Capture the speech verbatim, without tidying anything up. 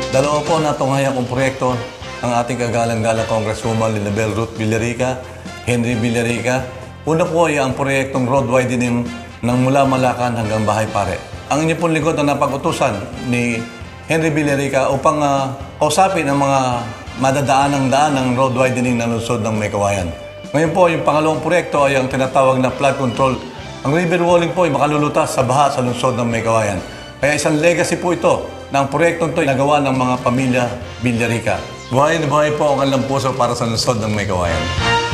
Dalawa po natunghayan kong proyekto ng ating kagalang-galang Congresswoman Linabel Ruth Villarica, Henry Villarica. Una po ay ang proyektong road widening ng mula Malacan hanggang Bahay Pare. Ang inyo pong lingkod na napag-utusan ni Henry Villarica upang uh, kausapin ang mga madadaan ng daan ng road widening ng lungsod ng Maykawayan. Ngayon po, yung pangalawang proyekto ay ang tinatawag na flood control. Ang river walling po ay makalulutas sa baha sa lungsod ng Maykawayan. Kaya isang legacy po ito ng proyektong ito ay nagawa ng mga pamilya Villarica. Buhay na buhay po ang kanilang puso para sa lungsod ng Maykawayan.